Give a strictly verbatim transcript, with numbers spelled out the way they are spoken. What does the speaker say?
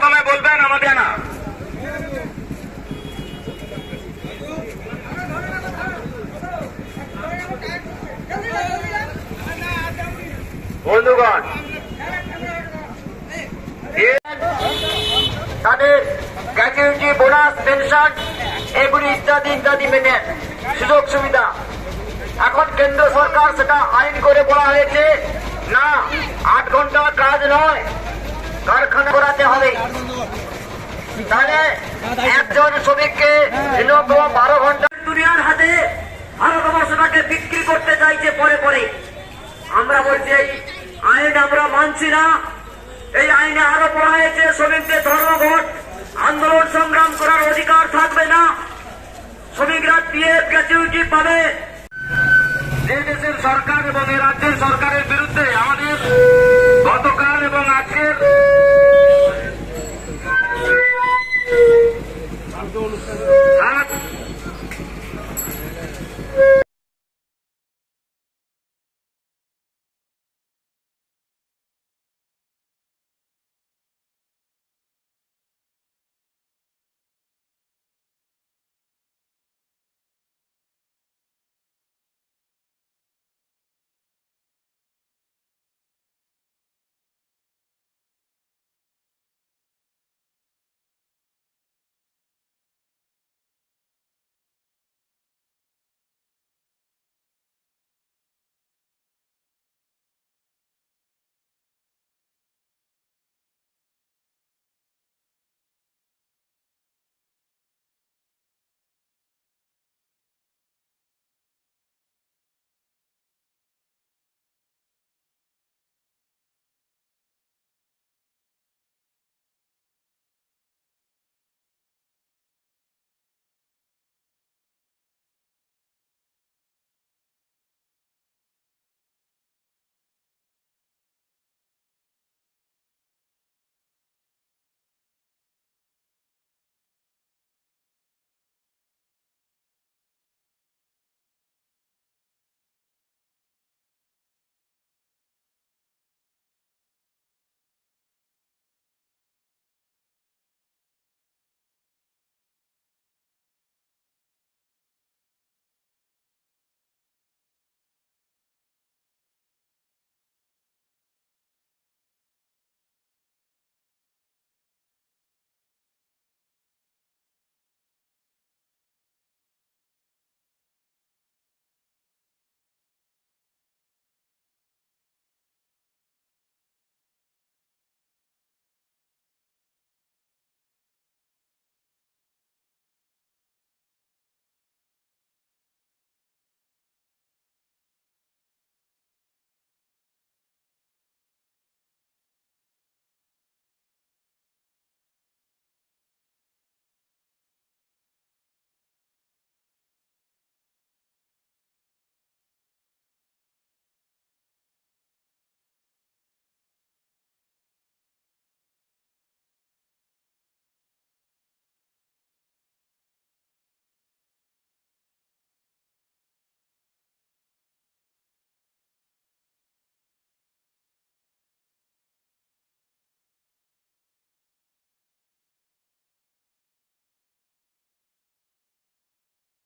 প্রথমে বলবেন আমাদের না বন্ধুগণ, তাদের গ্র্যাচুইটি, বোনাস, পেনশন এগুলি ইত্যাদি ইত্যাদি মেনে সুযোগ সুবিধা এখন কেন্দ্র সরকার সেটা আইন করে বলা হয়েছে না, আট ঘন্টার কাজ নয়, কারখানা করাতে হবে। তাহলে একজন শ্রমিককে ন্যূনতম বারো ঘন্টা দুনিয়ার হাতে ভারতবর্ষটাকে বিক্রি করতে চাইছে পরে পরে। আমরা বলছি এই আইন আমরা মানছি না। এই আইনে আরো বলা হয়েছে শ্রমিকদের ধর্মঘট আন্দোলন সংগ্রাম করার অধিকার থাকবে না, শ্রমিকরা পিএফ গ্র্যাচুইটি পাবে। যে দেশের সরকার এবং এই রাজ্যের সরকারের বিরুদ্ধে আমাদের গতকাল এবং আজকের